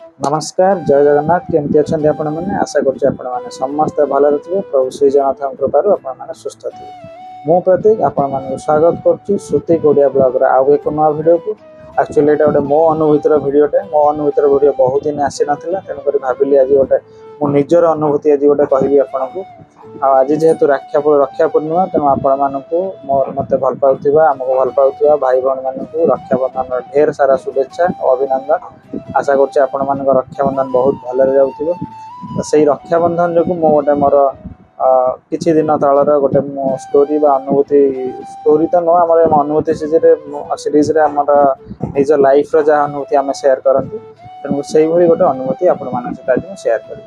नमस्कार जय जगन्नाथ केमती अच्छा आपण मैंने आशा कर समस्ते भले थे प्रभु श्री जगन्नाथ कृपार आप सुस्थ थे मु प्रतीक आपण स्वागत करुति ओडिया ब्लॉग आउ एक नुआ वीडियो को एक्चुअली ये गोटे मो अनुभूतिर भिडटे मो अनुभूतिर वीडियो बहुत दिन आसी नाला तेणुक भाविली आज गोटे मो निजर अनुभूति आज गोटे कहबी आपन को आज जेहेतु रक्षा पूर्णिमा तेणु आपण मानक मत भल पाउथिबा आमको भल पाउथिबा भाई भौणी मानक रक्षा बंधन ढेर सारा शुभेच्छा और अभिनंदन आशा करछि आपण मानक रक्षा बंधन बहुत भल जाउथिबो से रक्षा बंधन जो मो गोटे मोर किछि दिन तलर गोटे मो स्टोरी बा अनुभूति स्टोरी तो नुह आम अनुभूति सीरीज रे आमर निज लाइफ रो जहाँ अनुभूति आम शेयर करती तेणु से गोटे अनुभूति आपण मान सहित आज शेयर करी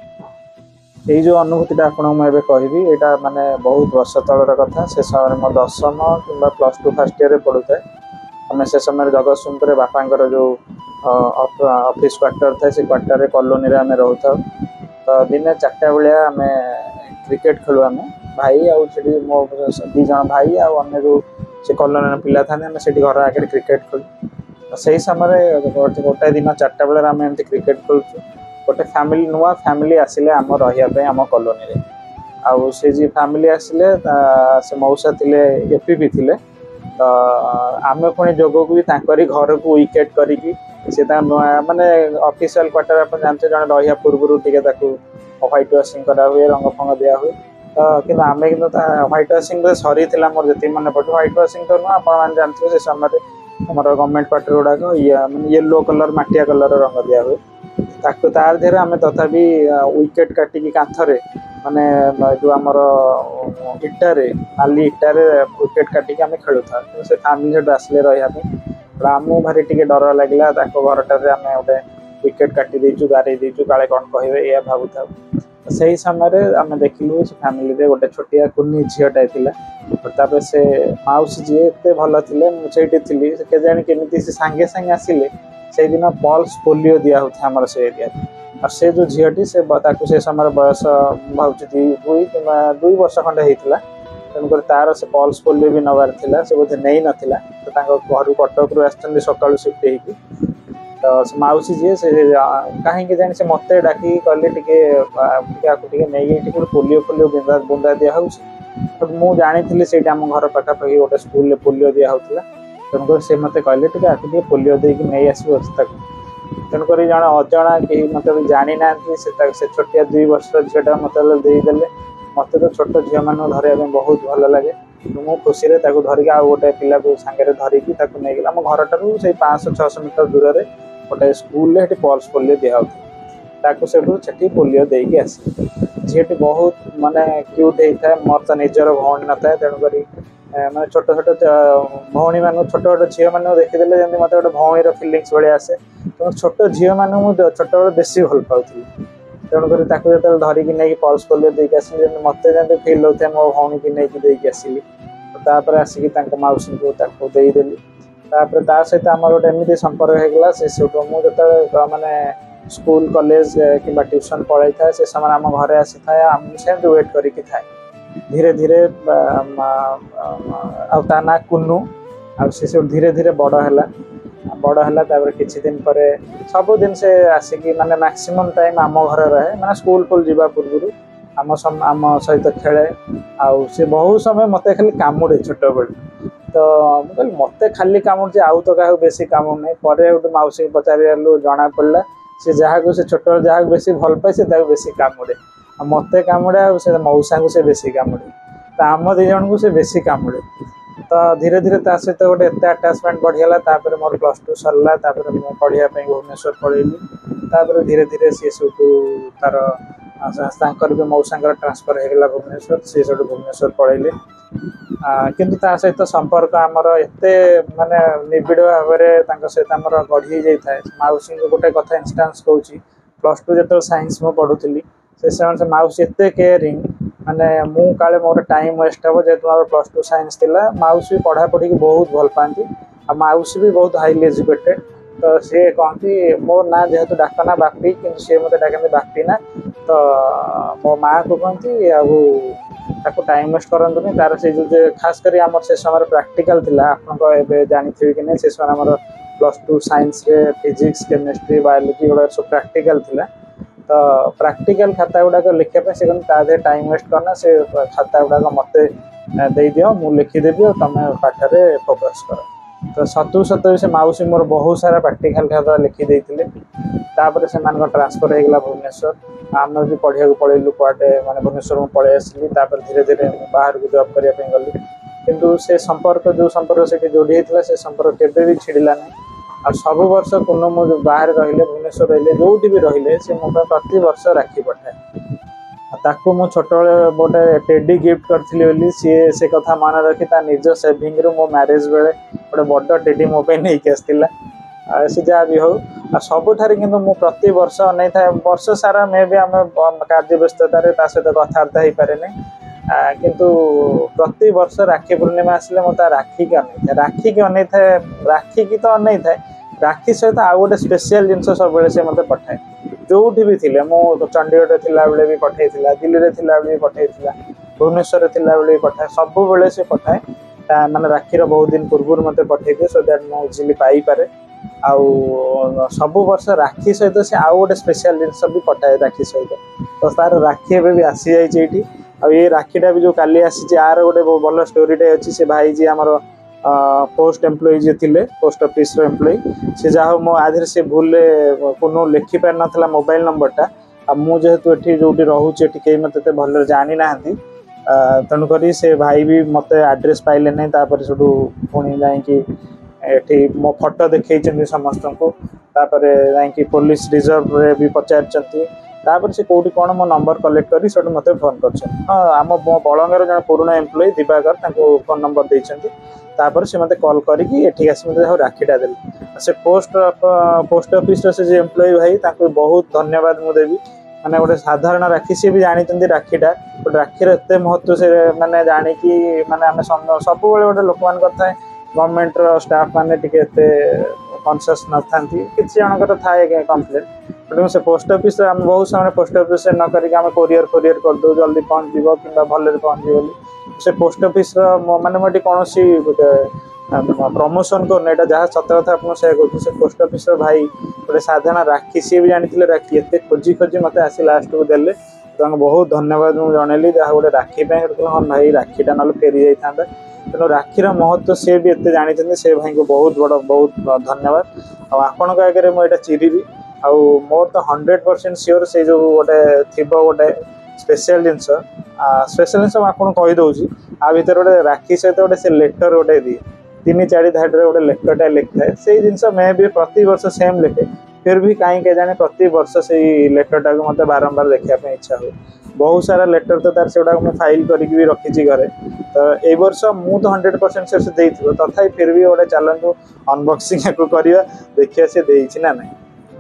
ये जो अनुभूति आपको मुझे कहबी यहाँ माने बहुत वर्ष तलर कथा से समय मो 10वीं कि +2 फर्स्ट ईयर पढ़ुए आम से समय जगतसिंहपुर बापांकर जो ऑफिस क्वार्टर था से क्वार्टर रे कॉलोनी रे आम रोता तो दिन 4टा बेलिया आम क्रिकेट खेलु आम भाई आठी मो 2 जन भाई आने जो से कॉलोनी पिला था से घर आगे क्रिकेट खेलु से समय गोटे दिन 4टा बेले आम एमती क्रिकेट खेलुँ गोटे फैमिली नुआ फैमिली आसिले आम रही आम कॉलोनी रे आउ से जी फैमिली आसिले से मौसा थिले एपीपी थिले तो आम पुणी जोग को भी घर को विकेट करिकी से माने ऑफिशियल क्वार्टर आप जानते जन रहा पूर्व टे व्हाइट वाशिंग करा हुए रंग फंग दिया हुए तो कि आम कि व्हाइट वाशिंग सरी मोर जी मन पड़े व्हाइट वाशिंग तो नुह आप जानते से समय हमारे गवर्नमेंट क्वार्टर गुड़ाक माने येलो कलर मटिया कलर रंग दिया हुए तार देहरे आम तथापि विकेट काटिकी कांथरे माने जो आमर इटारे नाली इटारे विकेट काटिकी आम खेलु था से फैमिली आसिले रहा आमको भारी टे डर लगे घरटार आम गोटे विकेट काटी देचु गारे देचु काले कौन कहे या भावु था से ही समय आम देखिलु फैमिली रे गोटे छोटिया कुनी झीटाए तापर से माउसी जी एत भल थे मुझे थी केजाणी केमी से सांगे सांगे आसिले से दिन पल्स पोलियो दिया होता आमर से एरिया और से जो झीटी से समय बयस भाई 2 वर्ष खंडे होता तेणुक तार से पल्स पोलियो भी नबार था से बोधे नहीं नाला तो घर कटक रू आसछन्ती सकाळु शिफ्ट होगी तो माउसी जी से कहीं जानी से मत डाकी कहले टे नहीं पोलियो फोलियो बुंदा दिया तो मुझे जानी से आम घर पाखापाखि गोटे स्कूल पोलियो दिया होता तेणुक से मत कहले टे पोलियो देकी नहीं आसो तेणुक जन अजना कहीं मतलब जानी ना से छोटिया 2 वर्ष झीटा मत देदेले मत तो छोट झील मान धरने बहुत भल लगे मुझे खुशी धरिक आ गोटे पिला को सांगे धरिकी नहीं आम घर ठारू से 500-600 मीटर दूर से गोटे स्कूल पल्स पोलियो दिया होता से पोलियो देकी आस झीटी बहुत माने क्यूट होता है मोर तो निजर भौणी न था तेणुक मैं छोट छोट भौणी मान छोट छोट झील मान देखीदे जमी मत गोटे भौणी फिलिंग्स भाई आसे तो छोट झील मान मुझे छोट बड़े बेसी भल पाऊँ तेणुक जो धरिकी नहीं पल्स पोलियो देकी आस मत जमी फिल होता है मो भौणी की नहीं देकी आसली तापर आसिक मौसी को देदेली तापर सहित आम गोटे एमती संपर्क होगा से मुझे माने स्कूल कॉलेज कि ट्यूशन पढ़ाई था से समय आम घरे आसी था आम सेमती वेट करिकी था धीरे धीरे ता ना कुन्नू आ धीरे धीरे बड़ है किछि दिन पर सब दिन से आसिकी माने मैक्सिमम टाइम आम घर रहे माने स्कूल फुल जावा पूर्व आम सहित खेले आउ से बहुत समय मत खाली कामुड़े छोट बड़े तो मुझे मत खाली कामुड़े आउ तो क्या बेसी कामुड़ नहीं पर गोटे मौसी पचारू जना पड़ा से जहाँ को से छोट जहाँ बेसी भल पाए से बेसी कामुड़े मत कामुड़े से मौसा को से बेसी कामुड़े तो आम 2 जन को से बेसी कामुड़े तो धीरे धीरे ता सहित गोटे एत आटाचमेंट बढ़ीगला मोर +2 सरला पढ़ाई भुवनेश्वर पढ़ेली धीरे धीरे सी सब तार भी मौसा ट्रांसफर होगा भुवनेश्वर सी सब भुवनेश्वर पढ़ेले किंतु ता सहित संपर्क आमर एते माने निबिड़ भाव में सहित आमर गढ़ी जाए मौसी गोटे कथा इन्स्टान्स कहूँ +2 जो साइंस मु पढ़ुली से समय से मौसी एत केयरिंग माने मु काले मोर टाइम वेस्ट हे जेहतु +2 साइंस थिला मौसी पढ़ापढ़ी की बहुत भल पाती आ मौसी भी बहुत हाईली एजुकेटेड तो सी कहती मो ना जेहेतु डाकना बापी कि सी मत डाकती बापी ना तो मो माँ को कहती आपको टाइम वेस्ट करतुनि तार से जो खास कर आम से समय प्राक्टिकल थिला आपन जानते कि नहीं से समय आमर +2 साइंस रे फिजिक्स केमिस्ट्री बायोलॉजी गुड़ा सब प्रैक्टिकल थिला। तो प्रैक्टिकल खाता गुड़ाक लिखा से कहते टाइम वेस्ट करना से खाता गुड़ाक मत दे दियो मुझे लिखिदेवी और तुम पाठरे फोकस कर। तो सतु सतु से मौसी मोर बहुत सारा प्रैक्टिकल खाता लिखिदे तापर से ट्रांसफर हो गला भुवनेश्वर आम भी पढ़िया पलैलु कटे मैंने भुवनेश्वर में पलि आसली धीरे धीरे बाहर को जॉब करने गली किंतु से संपर्क जो संपर्क से जोड़ी होता से संपर्क केवे भी छिड़ला ना आ सब वर्ष कोनो मो बाहर रहिले भुवनेश्वर रहिले जो भी रहिले से मो प्रति वर्ष राखी पठाए ताकू मु छोट गोटे टेडी गिफ्ट करी सी से कथा मन रखी निज सेविंग रु मो मैरेज बेले गोटे बड़ टेडी मो नहीं आसला से जहाँ भी हो सबुठार किंतु मु प्रति वर्ष अनै था वर्ष सारा मे भी आम कार्य व्यस्ततार सहित कथबार्ता हो पारे किंतु प्रति वर्ष राखी पूर्णिमा आसिले मो राखी की अनै था राखी की अनै था राखी की तो अनै था राखी सहित आउ गोटे स्पेशल जिनस सब से मत पठाए जो भी थे मो चंडीगढ़ थिला बेले भी पठाई दिल्ली में थिला बेले भी पठाई भुवनेश्वर थिला बेले भी पठाए सब बेले से पठाए माने राखीर बहुत दिन पूर्व मत पठे दिए सो दैट मो इजिली पाई पारे आउ सब वर्ष राखी सहित से आउ गोटे स्पेशल जिनस भी पठाए राखी सहित तो तार राखी एवं भी आसी जाइए ये राखीटा भी जो काली आसी आर गोटे भल स्टोरीटे अच्छी से भाई जी आमर पोस्ट एम्प्लॉई जी थे पोस्ट ऑफिस एम्प्लॉई से जहाँ मो आधे से भूल कोनो लिखि पार ना मोबाइल नंबरटा मुझे जो रोचे कहीं मत भल जानी ना तेणुक से भाई भी मत आड्रेस पाइले नहीं सब पुणी जाकि मो फोटो देखई समस्त को जाकि पुलिस रिजर्व रे भी पचार से कौटी कौन मो नंबर कलेक्ट कर सब मत फोन कर आम बलंगर जन पुराना एम्प्लॉई दिवाकर फोन नंबर देते से मत कॉल करके आसी मत राखीटा देली से पोस्ट ऑफिस से एम्प्लॉई भाई बहुत धन्यवाद मुझे देवी मैंने गोटे साधारण राखी सी भी जानते राखीटा गोटे राखीर एत महत्व से मैंने जाणी मैंने आम सब गोटे लोक मान था गवर्नमेंट स्टाफ मैंने कनसीयस न था कि जनकर थाए कम्प्लेन बट से पोस्ट ऑफिस बहुत समय पोस्ट ऑफिस न करके कोरियर करदे जल्दी पहुँच जीव कि भले पहुँच बोली से पोस्ट ऑफिस माने मुझे कौन प्रमोशन करना जहाँ सत कथा आप से पोस्ट ऑफिस भाई गोटे साधारण राखी सी भी जानी राखी एत खोजी खोजी मत आसी लास्ट को देले बहुत धन्यवाद मुझे जनइली जहाँ गोटे राखी हाँ भाई राखीटा ना फेरी जाता तेणु राखीर महत्व सी भी एत जानते से भाई को बहुत बड़ बहुत धन्यवाद आपण आगे मुझे चिरी आउ मोर तो 100% सियोर से जो गोटे थिबा गोटे स्पेशल जिनस आपको कहीदे आ भर गोटे राखी सहित गोटे से लेटर गोटे दिए 3-4 धाड़ी गोटे लेटरटा लिखा है से जिनस मैं भी प्रति वर्ष सेम लिखे फिर भी कहीं के जाने प्रति वर्ष से लेटरटा को मत बारंबार देखा इच्छा हुए बहुत सारा लेटर तो तार से मुझे फाइल करके भी रखी घरे तो ये वर्ष मु तो 100% से दे तथा फिर भी गोटे चलतु अनबॉक्सिंग को करवा देखिए से देना ना नहीं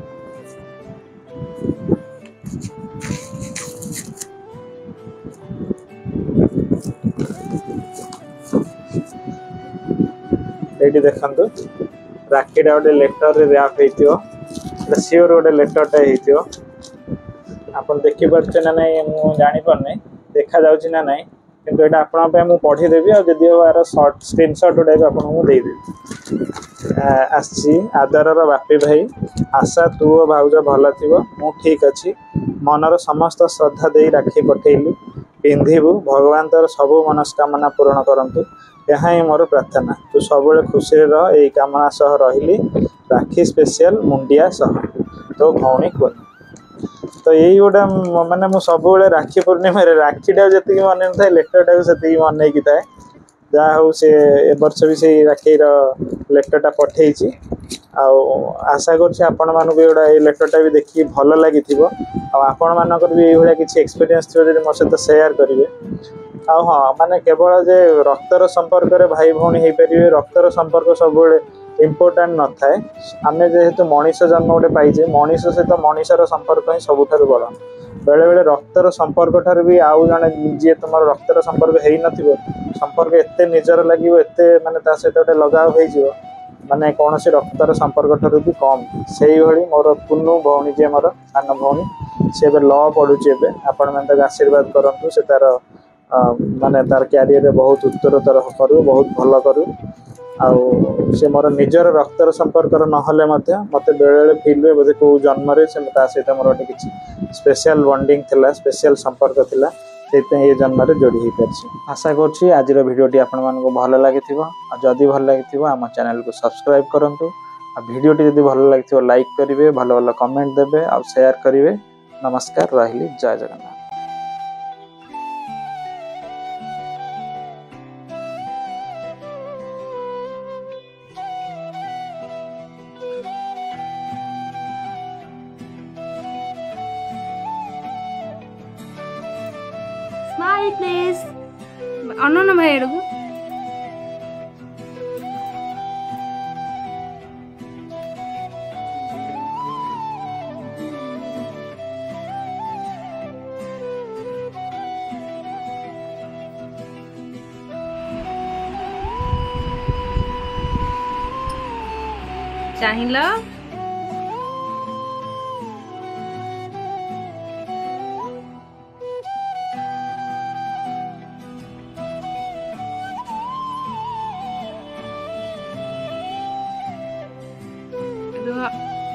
ये देखु राखीटा गोटे लेटर रैप हो सियोर गोटे लेटरटा हो आप देखिपे ना ना मुझे जापारे देखा जाऊँ ना ना कि आपको पढ़ीदेवी आदि यार सर्ट स्क्रीनशॉट गुड़ा आपको देदेवी आसी आदर बापी भाई आशा तू भाउज भल थी मु ठीक अच्छी मनर समस्त श्रद्धा दे राखी पठेली पिंधु भगवान तर सबू मनस्कामना पूरण करंतु यहाँ ही मोर प्रार्थना तू सब खुशी रह यही कामना सह रही राखी स्पेशल मुंडिया सह तो भौणी को तो यही गोटे माने मु सब राखी पूर्णिमा राखीटा जी मन था लेटरटा से मन की थाए जहाँ हूँ से वर्ष भी से राखीर लेटरटा पठे आशा करा लेटरटा भी देखिए भल लगी आपण मानकर भी ये किसी एक्सपीरियंस थी मो सहित सेयार करेंगे हाँ माने केवल जे रक्तर संपर्क रे भाई भौणी हो पारे रक्तर संपर्क सब इम्पोर्टाट न थाए आम जेहेतु मनीष जन्म गोटे पाइजे मनीष सहित मनीषर संपर्क ही सबुठ बड़ बेले बेले रक्तर संपर्क ठार भी आउ जड़े जी तुम रक्तर संपर्क हो न संपर्क एत निजर लगे एत माने सहित गोटे लगाव हो माने कौन सी रक्तर संपर्क ठार भी कम से ही मोर पुनू भौणी जी मोर सान भौणी सी लॉ पढ़ुची आपण मैंने आशीर्वाद करूँ से तार माने तार क्यारियर बहुत उत्तरतर करू बहुत भल करू आउ से मोर निजर रक्तर संपर्कर नहले मते बेले बेले फील हुए बोधे को जन्म से सहित मोर गोटे किसी स्पेशल बॉन्डिंग थिला स्पेशल संपर्क थिला ये जन्म जोड़ी हो पार्सी। आशा करुँची आज भिडियोटी आपण मानक भल लगी जदि भल लगी आम चैनल को सब्सक्राइब करूँ भिडियोटी जदि भल लगी लाइक करेंगे भल भल कमेंट देवे आ शेयर करेंगे। नमस्कार रही जय Jagannath. Smile please. Anona bhai edu. चाहिला Dua.